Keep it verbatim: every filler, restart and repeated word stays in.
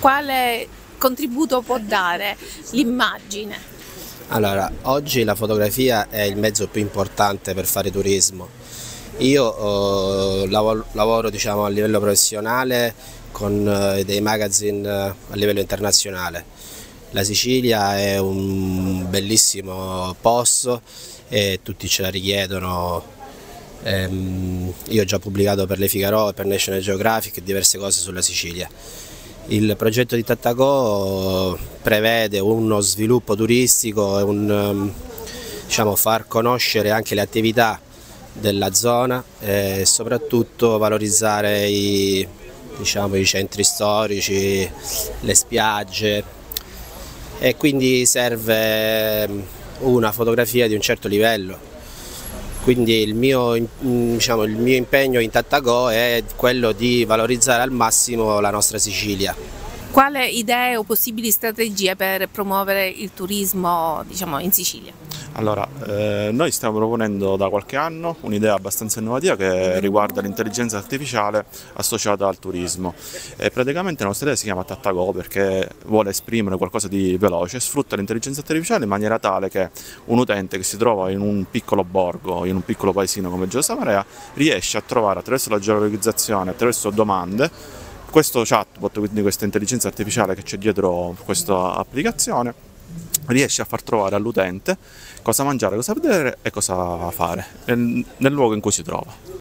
Quale contributo può dare l'immagine? Allora, oggi la fotografia è il mezzo più importante per fare turismo. Io eh, lavoro, lavoro diciamo, a livello professionale con eh, dei magazine eh, a livello internazionale. La Sicilia è un bellissimo posto e tutti ce la richiedono. Ehm, io ho già pubblicato per Le Figaro e per National Geographic diverse cose sulla Sicilia. Il progetto di Tattagò prevede uno sviluppo turistico e un, ehm, diciamo, far conoscere anche le attività della zona e soprattutto valorizzare i, diciamo, i centri storici, le spiagge, e quindi serve una fotografia di un certo livello. Quindi il mio, diciamo, il mio impegno in Tattagò è quello di valorizzare al massimo la nostra Sicilia. Quale idee o possibili strategie per promuovere il turismo, diciamo, in Sicilia? Allora, eh, noi stiamo proponendo da qualche anno un'idea abbastanza innovativa che riguarda l'intelligenza artificiale associata al turismo. E praticamente la nostra idea si chiama Tattagò perché vuole esprimere qualcosa di veloce, sfrutta l'intelligenza artificiale in maniera tale che un utente che si trova in un piccolo borgo, in un piccolo paesino come Gioia Marea, riesce a trovare attraverso la geolocalizzazione, attraverso domande, questo chatbot, quindi questa intelligenza artificiale che c'è dietro questa applicazione, riesce a far trovare all'utente cosa mangiare, cosa vedere e cosa fare nel luogo in cui si trova.